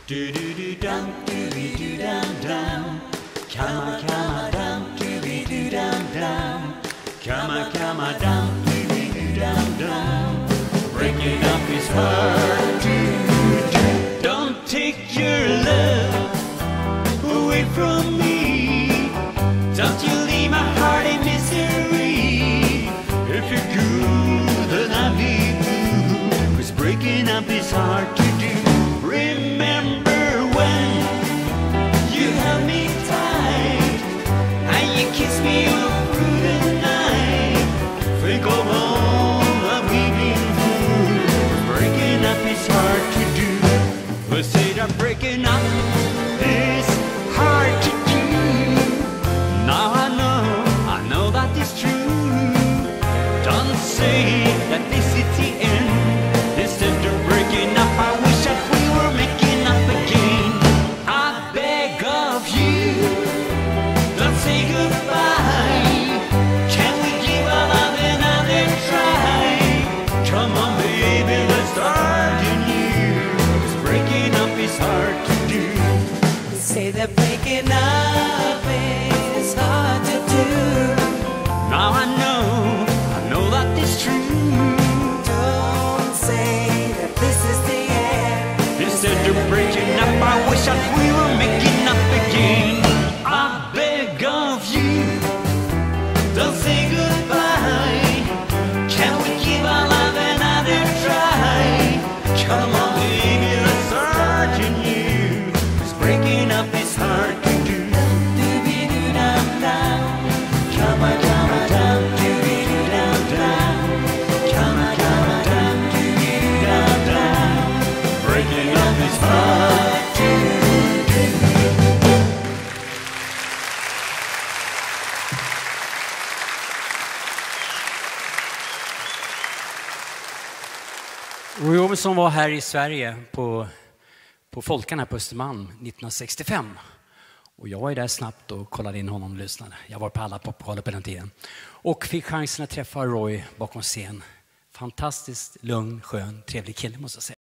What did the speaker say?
Do-do-do-dum, do-be-do-dum-dum. Come on, dum, do-be-do-dum-dum. Come on, dum, do-be-do-dum-dum. Breaking up is hard to do. Don't take your love away from me. Don't you leave my heart in misery. If you're good, then I'll be blue. 'Cause breaking up is hard to do. Remember when you held me tight and you kissed me up through the night. Think of all that we've been through. Breaking up is hard to do. We say that breaking up is hard to do. Now I know that is true. Don't say that this is the end. Instead of breaking up, I wish that we were making up again. I beg of you, don't say goodbye. Can we give our love another try? Come on, baby, let's start anew. 'Cause breaking up is hard to do. Say that breaking up is hard to do. Now I know that is true. Don't say that this is the end. Instead of breaking up, I wish that we were making up again. I beg of you, don't say goodbye. Can we give our love another try? Come on, baby, let's start anew. 'Cause breaking up is hard to do. Do-be-do-dum-dum. Come on, dum, do-be-do-dum-dum. Come on, dum, do-be-do-dum-dum. Breaking up is hard to do. Roy Orbison var här i Sverige på Folkan här på Östermalm 1965. Och jag var ju där snabbt och kollade in honom och lyssnade. Jag var på alla popgalor på den tiden. Och fick chansen att träffa Roy bakom scen. Fantastiskt lugn, skön, trevlig kille måste jag säga.